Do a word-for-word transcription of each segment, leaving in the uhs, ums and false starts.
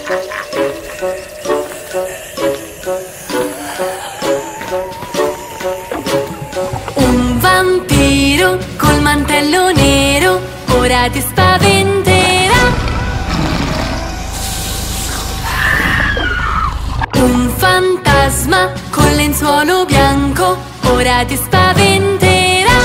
Un vampiro col mantello nero ora ti spaventerà. Un fantasma col lenzuolo bianco ora ti spaventerà.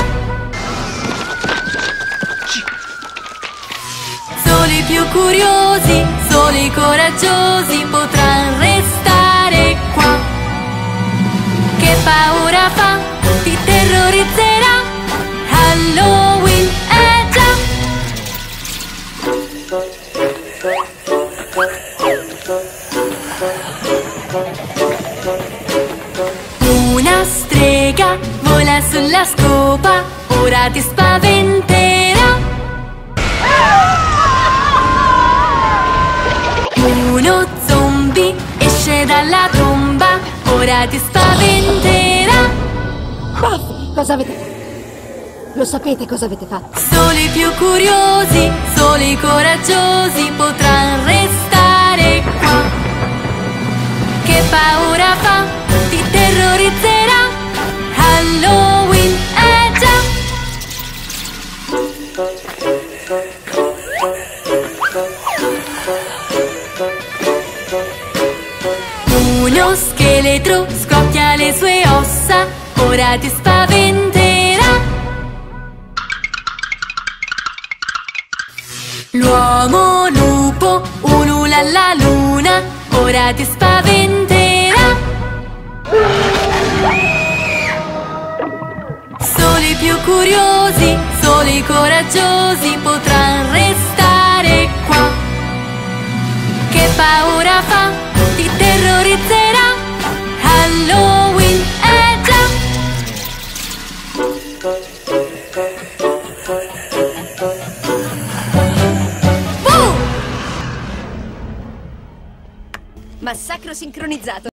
Solo i più curiosi, solo i coraggiosi potranno restare qua. Che paura fa, ti terrorizzerà. Halloween è già. Una strega vola sulla scopa, ora ti spaventerà. Uno zombie esce dalla tomba, ora ti spaventerà. Beh, cosa avete... Lo sapete cosa avete fatto? Solo i più curiosi, solo i coraggiosi potranno restare qua. Che paura fa, ti terrorizzerà. Halloween è già. Uno scheletro scoppia le sue ossa, ora ti spaventerà. L'uomo lupo ulula alla luna, ora ti spaventerà. Solo i più curiosi, solo i coraggiosi potranno restare qua. Che paura fa, ti terrorizzerà. Halloween è già. Massacro sincronizzato.